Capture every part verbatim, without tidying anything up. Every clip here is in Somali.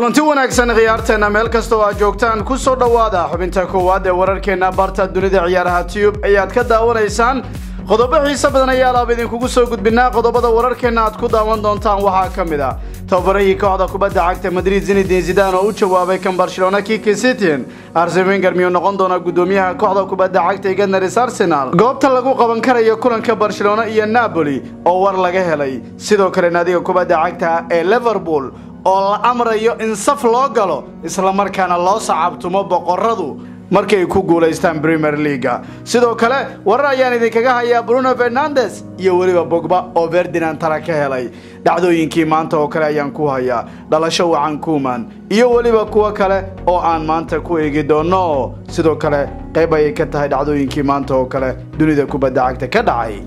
kulanti wanaagsan khiyaarteena meel kasta oo aad joogtaan ku soo dhawaada xubinta koowaad ee wararkeena barta dunida ciyaaraha tube ayaad ka daawanaysaan qodobo xiiso badan ayaa la idinkugu soo gudbinaa qodobada wararkeena aad ku daawan doontaan waxaa kamid ah tababarihii kooxda kubadda cagta Madrid Zinedine Zidane oo u jawaabay kan Barcelona Kike Setien Arsene Wenger miyuu noqon doonaa gudoomiyaha kooxda kubadda cagta ee Gunners Arsenal goobta lagu qaban karayo kulanka Barcelona iyo Napoli oo war laga helay sidoo kale naadiga kubadda cagta ee Liverpool oo la amrayo in saf loo galo isla markaana loo sacabtumo boqoradu markay ku guuleystaan Premier League sidoo kale warar ayaan idinkaga hayaa Bruno Fernandes iyo waliba Pogba oo Ferdinand tara ka helay dhacdooyinkii maanta oo kale ayaan ku hayaa dhalasho wacan Koeman iyo waliba kuwa kale oo aan maanta ku eegi doono sidoo kale qayb ay ka tahay dhacdooyinkii maanta oo kale dunida kubadda cagta ka dhacay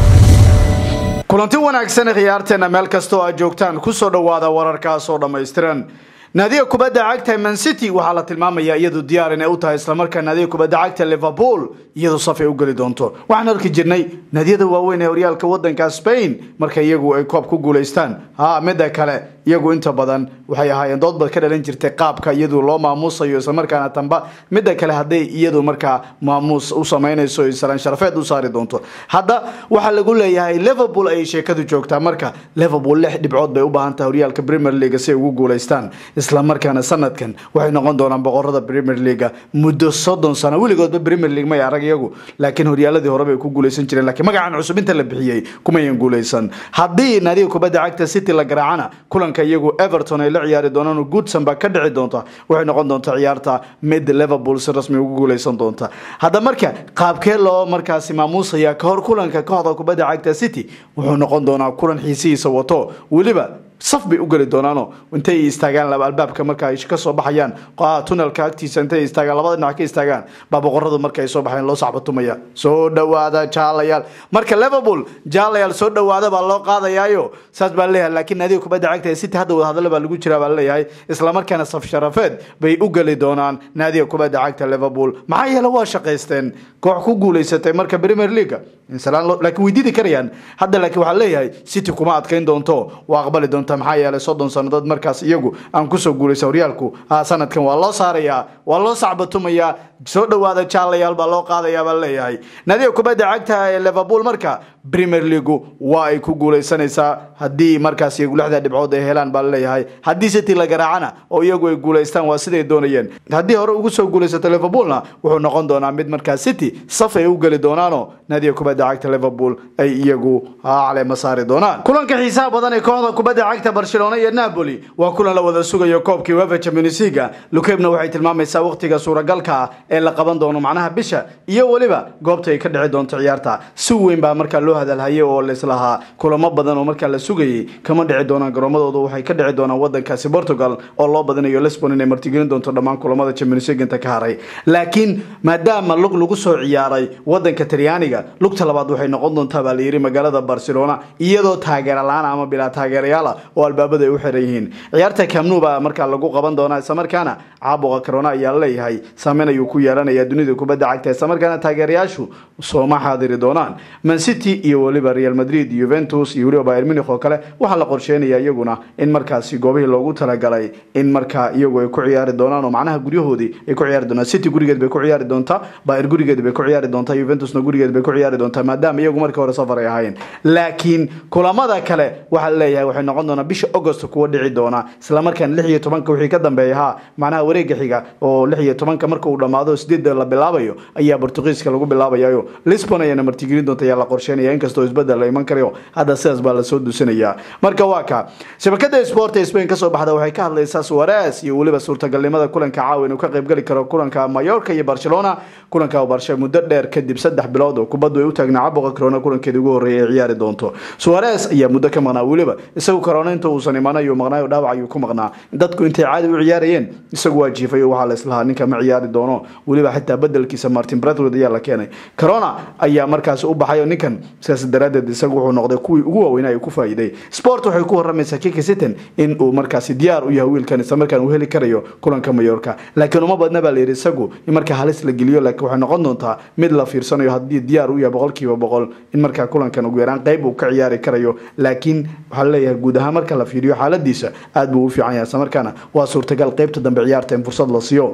kulanti wanaagsan khiyaarteena meel kasta oo aad joogtaan ku soo dhawaada wararkaas oo dhameystiran naadiga kubadda cagta Man City waxa la tilmaamayaa iyadu diyaar inay u tahay isla markaana naadiga kubadda cagta Liverpool iyadu saf ay u gali doonto waxaan arki jirnay naadiyada waaweyn ee horyaalka wadanka Spain marka iyagu ay koob ku guuleystaan ha midda kale iyagu inta badan waxay ahaayeen doodba ka dhalan jirtay qaabka iyadu loo maamuusayo isla markaana tanba midda kale haday iyadu marka maamuus u sameynayso islaan sharafeed u saari doonto hadda waxa lagu leeyahay Liverpool ay sheekadu joogtaa marka Liverpool lix dhibcood bay u baahan tahay horyaalka Premier League si ay ugu guuleystaan isla markaana sanadkan waxay noqon doonaan boqorada Premier League muddo soddon sano wiligoodba Premier League ma arag iyagu laakiin horyaaladii hore bay ku guuleysan jireen laakiin magacan cusub inta la bixiyay kuma yan guuleysan hadii naadiga kubadda cagta City la garaacana kulanka iyagu Everton ay la ciyaari doonaan Goodson ba ka dhici doonta waxay noqon doontaa ciyaarta mid Liverpool si rasmi ugu guuleysan doonta hada marka qaabkee loo markaasi maamuusaya ka hor kulanka kooxda kubadda cagta City wuxuu noqon doonaa kulan xiisiisa wato waliba saf bay u gali doonaano intay istaagaan laba albaabka marka ay ka soo baxayaan qaa tunnelka agtiisa intay istaagaan labada dhinac ka istaagaan ba boqoradu marka ay soo baxayaan loo sacbatumaya soo dhawaada jaalayaal marka Liverpool jaalayaal soo dhawaada ba loo qaadayaayo saas baa leeyahay laakiin naadiga kubadda cagta City hadda wada hadal baa lagu jiraa baa leeyahay isla markaana saf sharafeed bay u gali doonaan naadiga kubadda cagta Liverpool maxay yeelo waa shaqeysteen koox ku guuleysatay marka Premier League insalaan laakiin way diidi karayaan hadda laakiin waxa leeyahay City kuma adkayn doonto waa aqbali doonto maxay yeelay soddon sanadood markaas iyagu aan ku soo guuleysay horyaalku ha sanadkan waa loo saarayaa waa loo sacbatumaya soo dhawaada jaalayaal baa loo qaadayaa baa leeyahay naadiga kubadda cagta ee Liverpool marka Premier League waa ay ku guuleysanaysaa hadii markaas iyagu lixda dhibcood ay helaan baa leeyahay hadii City la garaacana oo iyagu ay guuleystaan waa siday doonayeen hadii hore ugu soo guuleysatay Liverpoolna wuxuu noqon doonaa mid markaas City saf ay u gali doonaano naadiga kubadda cagta Liverpool ay iyagu caleema masaari doonaan kulanka xiisaha badan ee kooxda kubadda cagta Barcelona iyo Napoli waa kulan la wada sugayo koobkii UEFA Champions League Lukebna waxay tilmaamaysaa waqtiga suuragalka ee la qaban doono macnaha bisha iyo waliba goobta ay ka dhici doonto ciyaarta si weyn baa marka loo hadalhayay oo la islaha kulamo badan oo marka la sugayay kama dhici doonaan garoomadooda waxay ka dhici doonaan wadankaasi Portugal oo loo badanayo Lisbon inay martigelin doonto dhamaan kulamada Champions League inta ka haray laakiin maadaama lug lagu soo ciyaaray wadanka Talyaaniga lugta labaad waxay noqon doontaa baa la yiri magaalada Barcelona iyadoo taageero la'aan ama bila taageerayaal oo albaabada ay u xiran yihiin ciyaarta Camp Nou baa marka lagu qaban doonaa isla markaana caabuqa corona ayaa leeyahay saameeyo ku yeelanaya dunida kubadda cagta isla markaana taageerayaashu soo ma xaadiri doonaan Man City iyo waliba Real Madrid Juventus iyo waliba Bayern Munich oo kale waxa la qorsheenayaa iyaguna in markaasi goobihii loogu talagalay in marka iyagu ay ku ciyaari doonaan oo macnaha guryahoodii ay ku ciyaari doonaan City gurigeed bay ku ciyaari doontaa Bayern gurigeed bay ku ciyaari doontaa Juventusna gurigeed bay ku ciyaari doontaa maadaama iyagu markii hore safar ay ahaayeen laakiin kulamada kale waxa la leeyahay waxay noqon doonaa bisha August kuwa dhici doona isla markaan lix iyo toban wixii ka dambeeya macnaha wareegga xiga oo lix iyo toban marka uu dhamaado sideed la bilaabayo ayaa Portugiiska lagu bilaabayo Lisbon ayana martigelin doonta ayaa la qorsheenaya in kasto isbedel la iman karayo hadda sidaas baa la soo duusanaya marka waa ka shabakada Sport ee Spain ka soo baxda waxay ka hadlaysaa Suarez iyo waliba suurtagalnimada kulanka caawin uu ka qayb gali karo kulanka Mallorca iyo Barcelona kulanka Barcelona muddo dheer kadib saddex bilood oo kubaddu ay u taagnaa caabuqa corona kulankeedii ugu horeeyay ciyaari doonto Suarez ayaa muddo ka maqnaa waliba isagu corona inta uu san imaanayo maqnaayo dhaawac ayuu ku maqnaa dadku intay caadi u ciyaarayeen isagu waa jiifay waxa la islaha ninka ma ciyaari doono waliba xitaa bedelkiisa Martin Braithwaite ayaa la keenay corona ayaa markaas u baxay ninkan sidaas daraadeed isagu wuxuu noqday kuwii ugu waaweyn ay ku faa'iiday Sport waxay ku waramaysaa Kike Setien in uu markaas diyaar u yahay wiilkan isla markaan uu heli karayo kulanka Mallorca laakiin uma badna baa la yiri isagu in marka halis la geliyo laakiin waxay noqon doontaa mid la fiirsanayo hadii diyaar u yahay boqol boqolkiiba boqol in markaa kulankan ugu yaraan qayb uu ka ciyaari karayo laakiin waxa la leeyahay guud ahaan marka la fiiriyo xaaladiisa aad buu u fiican yahay markaana waa suurtagal qaybta dambe ciyaarta in fursad la siiyo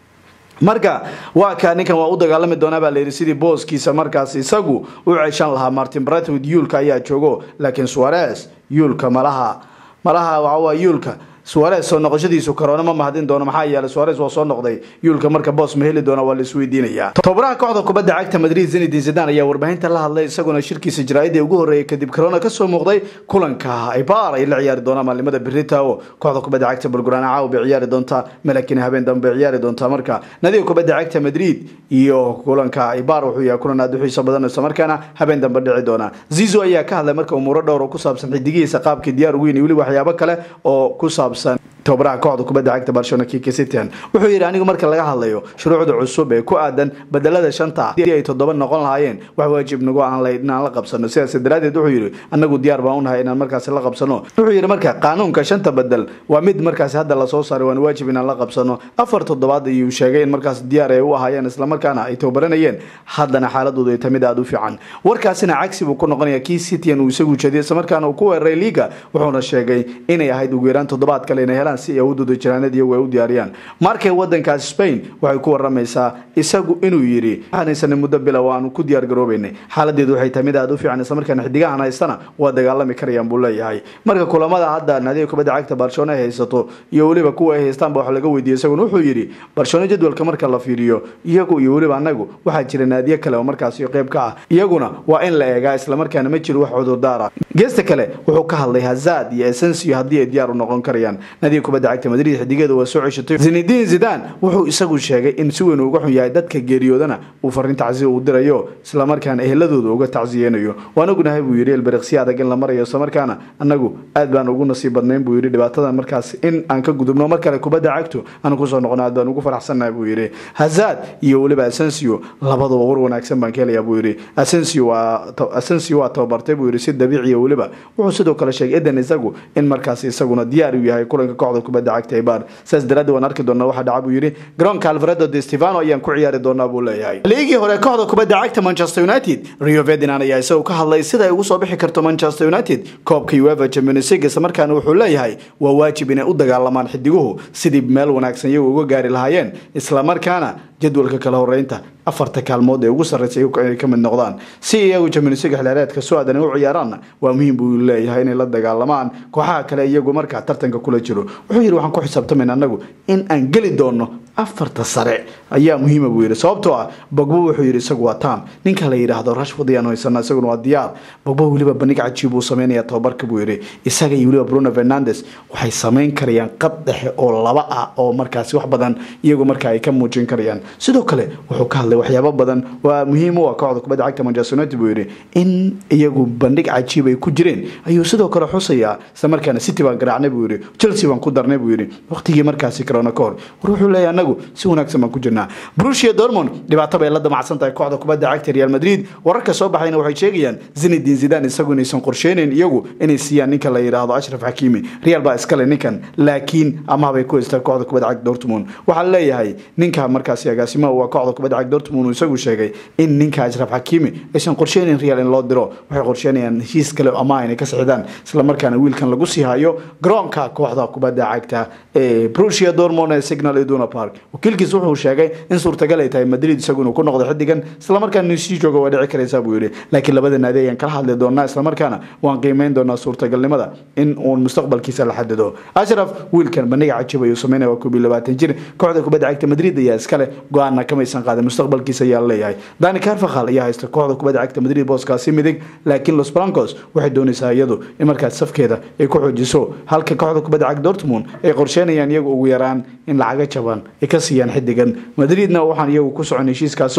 marka waa ka ninkan waa u dagaalami doonaa baa leeyahay sidii booskiisa markaas isagu u ceeshan lahaa Martin Braithwaite Yulka ayaa joogo laakiin Suarez Yulka malaha malaha waa Yulka Suarez soo noqoshadiisu corona ma mahadin doono maxaa yeelay Suarez waa soo noqday Yulka marka boos ma heli doona waa la isweydiinaya tababaraha kooxda kubadda cagta Madrid Zinedine Zidane ayaa warbaahinta la hadlay isaguna shirkiisa jiraayada ugu horeeyay kadib corona ka soo muuqday kulanka Eibar ay la ciyaari doona maalimada Berritao kooxda kubadda cagta Belgrano caaw bay ciyaari doonta laakiin habeen dambe ciyaari doonta marka nadiga kubadda cagta Madrid iyo kulanka Eibar wuxuu yahay kulan aad u xiiso badan isla markaana habeen dambe dhici doona Zizou ayaa ka hadlay marka umuuro dhowr oo ku saabsan xidigiisa qaabka diyaar ugu weli waxyaabo kale oo ku saabsan tobaraha kooxda kubadda cagta Barcelona Kike Setien wuxuu yiri anigu marka laga hadlayo shuruucda cusub ee ku aadan badalada shanta ay toddoba noqon lahaayeen wax waajib nagu aan leeynaa la qabsano sidaas daraadeed wuxuu yiri anagu diyaar baan u nahay inaan markaas la qabsano wuxuu yiri marka qaanuunka shanta badal waa mid markaas hadda la soo saaray waan waajib inaan la qabsano afar toddobaad ayuu sheegay in markaas diyaar ay u ahaayeen isla markaana ay tababaranayeen haddana xaaladoodu ay tamid aad u fiican warkaasina cagsi buu ku noqonayaa Kike Setien uu isagu jeediyay isla markaana uu ku weeraray liiga wuxuuna sheegay inay ahayd ugu yaraan toddobaad kale inay helaan si ay u doodo jiraanad iyo way u diyaariyaan markay wadanka Spain waxay ku waramaysaa isagu inuu yiri aanaysan muddo bilow aan ku diyaar garoobaynay xaaladeedu waxay tamid aad u fiican isla markaana xidigahan haystana waa dagaalami karayaan buu leeyahay marka kulamada hadda nadiga kubadda cagta Barcelona haysato iyo waliba kuwa ay haystaan wax laga weydiiyay isagu wuxuu yiri Barcelona jadwalka marka la fiiriyo iyagu iyo waliba anagu waxa jira naadiyo kale oo markaas iyo qayb ka ah iyaguna waa in la eegaa isla markaana ma jiro wax cudur daara geesta kale wuxuu ka hadlay Hazard iyo Asensio hadii ay diyaar u noqon karayaan nadiga kubadda cagta Madrid xidigeedu waa soo ceshatay Zinedine Zidane wuxuu isagu sheegay in si weyn uga xun yahay dadka geeriyoodana uu farin tacsiyo u dirayo isla markaana ehladooda uga tacsiyeenayo waana gunahay buu yiri Elberqsi adag in la marayo isla markaana anagu aad baan ugu nasiib badnayn buu yiri dhibaatada markaas in aan ka gudubno markale kubadda cagto aan ku soo noqono aad baan ugu faraxsanahay buu yiri Hazard iyo waliba Asensio labadaba war wanaagsan baan keenayaa buu yiri Asensio waa Asensio waa tababartay buu yiri si dabiici ah waliba wuxuu sidoo kale sheegay Eden isagu in markaas isaguna diyaar u yahay kulanka kooxda kubadda cagta Eibar saas daraad waan arki doonaa waxa dhacay buu yiri garoonka Alfredo Di Stefano ayaan ku ciyaari doonaa buu leeyahay liigi hore kooxda kubadda cagta Manchester United Rio Ferdinand ayaa isagu ka hadlay sida ay ugu soo bixi karto Manchester United koobka UEFA Champions League isla markaana wuxuu leeyahay waa waajib inay u dagaalamaan xidiguhu sidii meel wanaagsan iyagu uga gaari lahaayeen isla markaana jadwalka kala horeynta afarta kaalmood ee ugu sareeyay ay ka mid noqdaan si iyagu Champions League xilaareedka soo aadan u ciyaaraan waa muhiim buu leeyahay inay la dagaalamaan kooxaha kale iyagu marka tartanka kula jiro wuxuu yiri waxaan ku xisaabtamaynaa anagu in aan gali doono afarta sare ayaa muhiim buu yiri sababtoo ah Pogba wuxuu yiri isagu waa taam ninka la yiraahdo Rashford ayaan haysana isaguna waa diyaar Pogba waliba bandhig cajiib uu sameynaya tababarka buu yiri isaga iyo waliba Bruno Fernandes waxay sameyn karayaan qad dhexe oo laba ah oo markaas wax badan iyagu marka ay ka muujin karayaan sidoo kale wuxuu ka hadlay waxyaabo badan waa muhiim u ah kooxda kubadda cagta Manchester United buu yiri in iyagu bandhig cajiib ay ku jireen ayuu sidoo kale xusaya isla markaana City baan garaacnay buu yiri Chelsea baan ku darnay buu yiri waqtigii markaas corona ka hor wuxuu leeyahay anagu si wanaagsan baan ku jirnaa Borussia Dortmund dhibaato bay la damacsan tahay kooxda kubadda cagta Real Madrid wararka soo baxayna waxay sheegayaan Zinedine Zidane isagu inaysan qorsheenin iyagu inay siiyaan ninka la yiraahdo Ashraf Hakimi Real baa iska leh ninkan laakiin ama bay ku istaa kooxda kubadda cagta Dortmund waxa leeyahay ninka markaas agaasimo waa kooxda kubadda cagta Dortmund isagu sheegay in ninka Ashraf Hakimi aysan qorsheenin Real in loo diro waxay qorsheenayaan heshiis kale ama ay ka saxidaan isla markaana wiilkan lagu sii hayo garoonka kooxda kubadda cagta ee Borussia Dortmund ee Signal Iduna Park wakiilkiisu wuxuu sheegay in suurtagal ay tahay Madrid isagu inuu ku noqdo xidigan isla markaana si jooga waa dhici karaysa buu yiri laakiin labada naadi ayaan kala hadli doonaa isla markaana waan qiimeyn doonaa suurtagalnimada in uu mustaqbalkiisa la xadido Ashraf wiilkan bandhiga cajiib ayuu sameynaya waa koob iyo labaatan jir kooxda kubadda cagta Madrid ayaa iska leh go'aan ka maysan qaadan mustaqbalkiisa ayaa leeyahay Dani Carvajal ayaa haysta kooxda kubadda cagta Madrid booskaasi midig laakiin Los Blancos waxay doonaysaa iyadu in markaas safkeeda ay ku xoojiso halka kooxda kubadda cagta Dortmund ay qorsheenayaan iyagu ugu yaraan in lacag jaban ay ka siiyaan xidigan Madridna waxaan iyagu ku socon heshiiskaas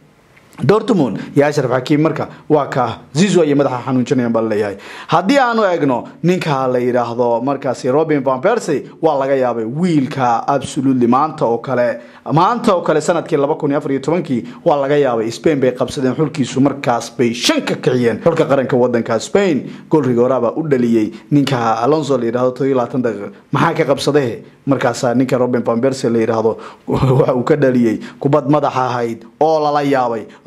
Dortmund ya Ashraf Hakimi marka waa ka Zizou ay madaxa xanuunjinayaan bal leeyahay hadii aanu eegno ninka la yiraahdo markaas Robin van Persie waa laga yaabay wiilka absolutely maanta oo kale maanta oo kale sanadkii laba kun iyo afar iyo toban waa laga yaabay Spain bay qabsadeen xulkiisu markaas bay shan ka kiciyeen xulka qaranka wadanka Spain gool rigooraba u dhaliyay ninka Alonso la yiraahdo toban iyo labaatan daqiiqo maxaa ka qabsaday markaas ninka Robin van Persie la yiraahdo waxa uu ka dhaliyay kubad madaxa ahayd oo la la yaabay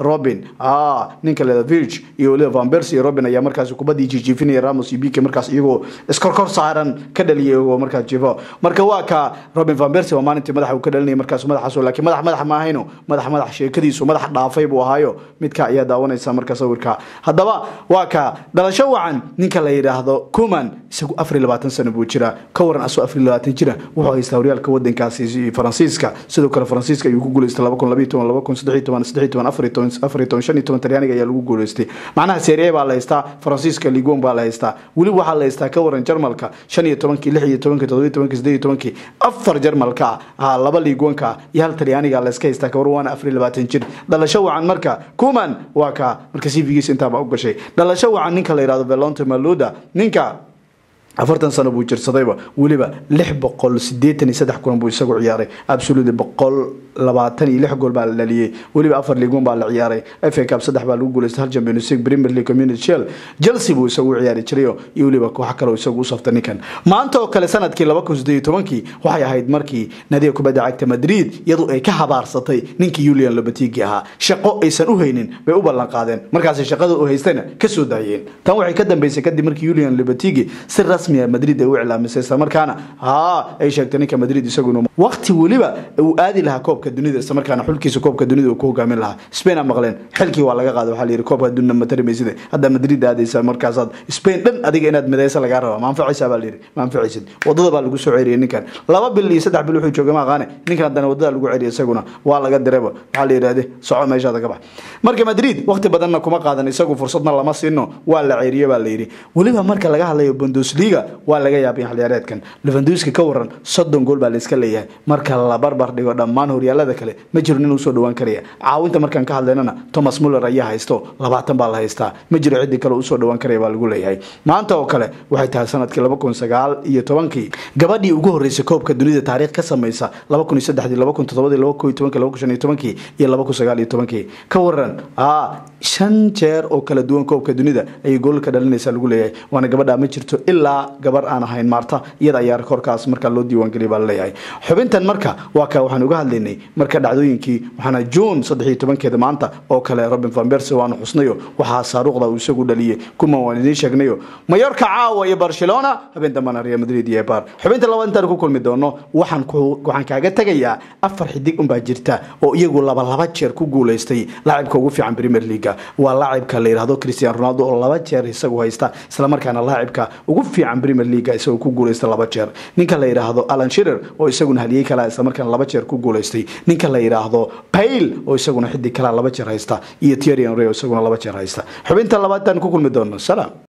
Robin ah ninka la Virg iyo waliba Van Persie Robin ayaa markaas kubadii jijifinaya Ramos iyo Pique markaas iyagoo iskorkor saaran ka dhaliyay oo markaas jiifo marka waa ka Robin Van Persie waa maalintii madaxa uu ka dhalinay markaas madaxaas laakiin madax madax ma ahayno madax madax sheekadiisu madax dhaafay buu ahaayo midka ayaa daawanaysa markaas sawirka haddaba waa ka dhalasho wacan ninka la yiraahdo Koeman isagu afar iyo labaatan sano buu jira ka waran asu afar iyo labaatan jira wuxuu haystaa horyaalka wadankaasi Faransiiska sidoo kale Faransiiska ayuu ku guuleystay laba kun iyo laba iyo toban laba kun iyo saddex iyo toban saddex iyo toban afar iyo toban afar iyo toban shan iyo toban Talyaaniga ayaa lagu guuleystay macnaha Serie A baa la haystaa Faransiiska Ligue one baa la haystaa wali waxa la haystaa ka waran Jarmalka shan iyo toban lix iyo toban toddoba iyo toban siddeed iyo toban afar Jarmalka ah laba Ligue one ka iyo hal Talyaaniga la iska haystaa ka waran afar iyo labaatan jir dhalasho wacan marka Koeman waa ka marka C V-giisa inta ba u gashay dhalasho wacan ninka la yiraahdo Valentin Malouda ninka afartan sano buu jirsadayba waliba lix boqol siddeetan iyo saddex kulan buu isagu ciyaaray absolute boqol labaatan iyo lix gool baa la dhaliyay waliba afar Ligue one baa la ciyaaray F A Cup saddex baa lagu guuleystay hal Champions League Premier League Community Shield Chelsea buu isagu ciyaari jiray iyo waliba waxa kale oo isagu u saftay ninkan maanta oo kale sanadkii laba kun iyo siddeed iyo toban waxay ahayd markii nadiga kubadda cagta Madrid iyadoo ay ka habaarsatay ninkii Julian Lopetegui ahaa shaqo aysan u haynin bay u ballan qaadeen markaas shaqada uu haystayna ka soo daayeen tan waxay ka dambeysay kadib markii Julian Lopetegui si rasmi ah Madrid ay u cilaamisay isla markaana ha ay sheegtay ninka Madrid isaguna waqti waliba uu aadi lahaa koobka dunida isla markaana xulkiisa koobka dunida uu ku hogaamin lahaa Spain ama maqleen xilkii waa laga qaaday waxa la yiri koobka dunida ma tarimaysid hadda Madrid aadaysa markaas Spain dhan adiga inaad midaysa laga rabo ma anfacaysa baa la yiri ma anfacaysid wadada baa lagu soo ceeriyay ninkan laba bil iyo saddex bil wuxuu joogay ma qaane ninkan hadana wadada lagu ceeriyay isaguna waa laga direebo waxa la yiraahday soco meeshaada ka bax marka Madrid waqti badanna kuma qaadan isagu fursadna lama siino waa la ceeriyay baa la yiri waliba marka laga hadlayo Bundesliga waa laga yaabay xiliyaareedkan Lewandowski ka waran soddon gool baa la iska leeyahay marka la barbar dhigo dhammaan horyaalada kale ma jiro inuu soo dhawaan kariya caawinta markaan ka hadlaynana Thomas Muller ayaa haysto labaatan baa la haystaa ma jiro cid kale oo soo dhawaan kariya baa lagu leeyahay maanta oo kale waxay tahay sanadkii laba kun iyo sagaal iyo toban gabadhii ugu horeysay koobka dunida taariikh ka sameeysa laba kun iyo saddex laba kun iyo toddoba laba kun iyo toban laba kun iyo shan iyo toban iyo laba kun iyo sagaal iyo toban ka waran ah shan jeer oo kala duwan koobka dunida ay gool ka dhalinaysa lagu leeyahay waana gabadha ma jirto ilaa gabar aan ahayn Marta iyada ayaa rekoorkaas marka loo diiwaan galiyay baa leeyahay xubintan marka waa ka waxaan uga hadlaynay marka dhacdooyinkii waxaana June saddex iyo toban keeda maanta oo kale Robin van Persie waana xusnayo waxa saaruqda uu isagu dhaliyay kuma waan idin sheegnayo Mallorca caawa iyo Barcelona habeen damana Real Madrid iyo Bar xubinta labaad intaan ku kulmi doono waxaan ku waxaan kaaga tagayaa afar xidig un baa jirta oo iyagu laba laba jeer ku guuleystay laacibka ugu fiican Premier League waa laacibka la yiraahdo Cristiano Ronaldo oo laba jeer isagu haysta isla markaana laacibka ugu fiican Premier League isagoo ku guuleystay laba jeer ninka la yiraahdo Alan Shearer oo isaguna haliyay kala isla markaana laba jeer ku guuleystay ninka la yiraahdo Bale oo isaguna xidig kala laba jeer haysta iyo Thierry Henry oo isaguna laba jeer haysta xubinta labaad tan ku kulmi doono salaam.